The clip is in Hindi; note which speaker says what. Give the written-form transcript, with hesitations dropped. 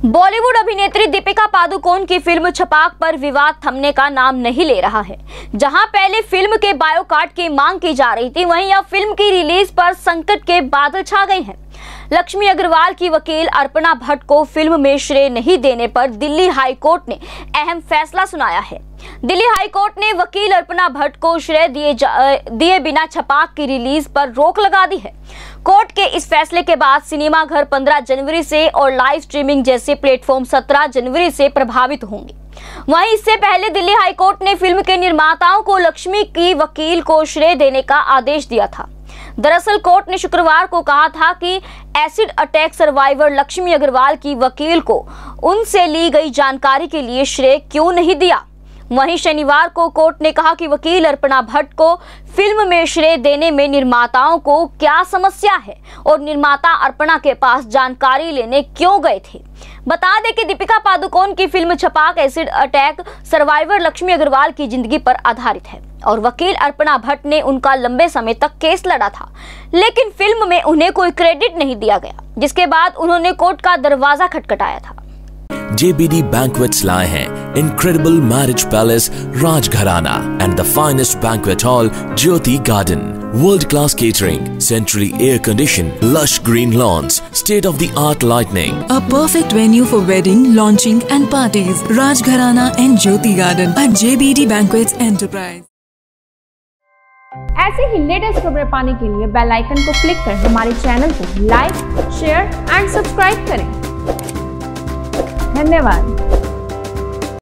Speaker 1: बॉलीवुड अभिनेत्री दीपिका पादुकोण की फिल्म छपाक पर विवाद थमने का नाम नहीं ले रहा है। जहां पहले फिल्म के बायोकाट की मांग की जा रही थी, वहीं अब फिल्म की रिलीज पर संकट के बादल छा गए हैं। लक्ष्मी अग्रवाल की वकील अर्पणा भट्ट को फिल्म में श्रेय नहीं देने पर दिल्ली हाई कोर्ट ने अहम फैसला सुनाया है। दिल्ली हाई कोर्ट ने वकील अर्पणा भट्ट को श्रेय दिए बिना छपाक की रिलीज पर रोक लगा दी है। कोर्ट के इस फैसले के बाद सिनेमाघर 15 जनवरी से और लाइव स्ट्रीमिंग जैसे प्लेटफॉर्म 17 जनवरी से प्रभावित होंगे। वहीं इससे पहले दिल्ली हाई कोर्ट ने फिल्म के निर्माताओं को लक्ष्मी की वकील को श्रेय देने का आदेश दिया था। दरअसल कोर्ट ने शुक्रवार को कहा था कि acid attack survivor Lakshmi Agarwal की वकील को उनसे ली गई जानकारी के लिए श्रेय क्यों नहीं दिया। वहीं शनिवार को कोर्ट ने कहा कि वकील अर्पणा भट्ट को फिल्म में श्रेय देने में निर्माताओं को क्या समस्या है और निर्माता अर्पणा के पास जानकारी लेने क्यों गए थे। बता दें कि दीपिका पादुकोण की film Chhapaak acid attack survivor Lakshmi Agarwal की जिंदगी पर आधारित है और वकील अर्पणा भट्ट ने उनका लंबे समय तक केस लड़ा था, लेकिन फिल्म में उन्हें कोई क्रेडिट नहीं दिया गया, जिसके बाद उन्होंने कोर्ट का दरवाजा खटखटाया था।
Speaker 2: JBD Banquets लाए हैं Incredible Marriage Palace Rajgharana and the finest banquet hall Jyoti Garden. World-class catering, centrally air-conditioned, lush green lawns, state-of-the-art lighting.
Speaker 3: A perfect venue for wedding, launching and parties. Rajgharana and Jyoti Garden at JBD Banquets Enterprise.
Speaker 4: ऐसे ही लेटेस्ट खबरें पाने के लिए बेल आइकन को क्लिक कर हमारे चैनल को लाइक, शेयर एंड सब्सक्राइब करें। धन्यवाद।